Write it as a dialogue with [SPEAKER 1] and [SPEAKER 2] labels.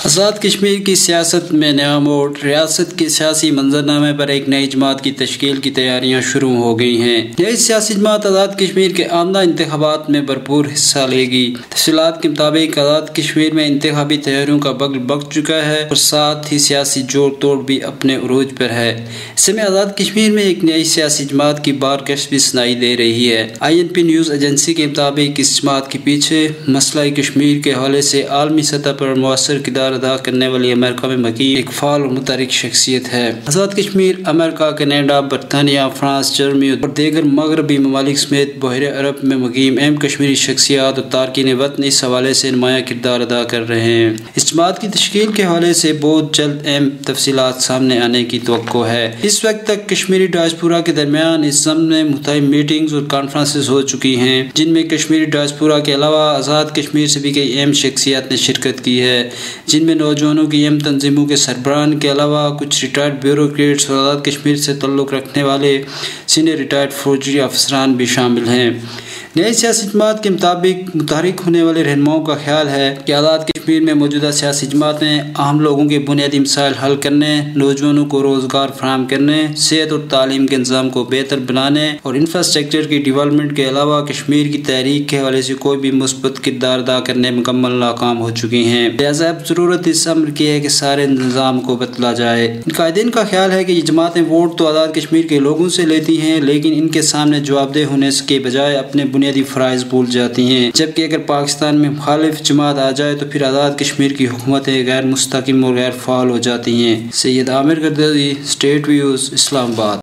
[SPEAKER 1] آزاد کشمیر کی سیاست میں نیا موڑ، ریاست کے سیاسی منظرنامے پر ایک نئی جماعت کی تشکیل کی تیاریاں شروع ہو گئی ہیں۔ نئی سیاسی جماعت آزاد کشمیر کے آئندہ انتخابات میں بھرپور حصہ لے گی۔ تفصیلات کے مطابق آزاد کشمیر میں انتخابی تیاریوں کا بغل بگ چکا ہے اور ساتھ ہی سیاسی جوڑ توڑ بھی اپنے عروج پر ہے۔ ایسے میں آزاد کشمیر میں ایک نئی سیاسی جماعت کی بارکش بھی سنائی دے رہی ہے۔ INP نیوز ایجنسی کے مطابق اس جماعت کے پیچھے مسئلہ کشمیر کے حوالے سے عالمی سطح پر مؤثر کردار ادا کرنے والی امریکہ میں مقیم ایک فعال اور متحرک شخصیت ہے۔ آزاد کشمیر امریکہ، کینیڈا، برطانیہ، فرانس، جرمنی اور دیگر مغربی ممالک سمیت بحیرہ عرب میں مقیم اہم کشمیری شخصیات اور تارکین وطن اس حوالے سے نمایاں کردار ادا کر رہے ہیں۔ اس جماعت کی تشکیل کے حوالے سے بہت جلد اہم تفصیلات سامنے آنے کی توقع ہے۔ اس وقت تک کشمیری ڈائسپورا کے درمیان اس ضمن میں مختلف میٹنگز اور کانفرنسز ہو چکی ہیں، جن میں کشمیری ڈائسپورا کے علاوہ آزاد کشمیر سے بھی کئی اہم شخصیات نے شرکت کی ہے، جن میں نوجوانوں کی اہم تنظیموں کے سربراہان کے علاوہ کچھ ریٹائرڈ بیوروکریٹس اور آزاد کشمیر سے تعلق رکھنے والے سینئر ریٹائرڈ فوجی افسران بھی شامل ہیں۔ نئی سیاسی جماعت کے مطابق متحرک ہونے والے رہنماؤں کا خیال ہے کہ آزاد کشمیر میں موجودہ سیاسی جماعتیں عام لوگوں کے بنیادی مسائل حل کرنے، نوجوانوں کو روزگار فراہم کرنے، صحت اور تعلیم کے نظام کو بہتر بنانے اور انفراسٹرکچر کی ڈیولپمنٹ کے علاوہ کشمیر کی تحریک کے حوالے سے کوئی بھی مثبت کردار ادا کرنے میں مکمل ناکام ہو چکی ہیں۔ لہٰذا اب ضرورت اس امر کی ہے کہ سارے نظام کو بدلا جائے۔ ان قائدین کا خیال ہے کہ یہ جماعتیں ووٹ تو آزاد کشمیر کے لوگوں سے لیتی ہیں، لیکن ان کے سامنے جواب دہ ہونے کے بجائے اپنے بنیادی فرائض بھول جاتی ہیں، جبکہ اگر پاکستان میں مخالف جماعت آ جائے تو پھر آزاد کشمیر کی حکومتیں غیر مستحکم اور غیر فعال ہو جاتی ہیں۔ سید عامر گردیزی، اسٹیٹ ویوز، اسلام آباد۔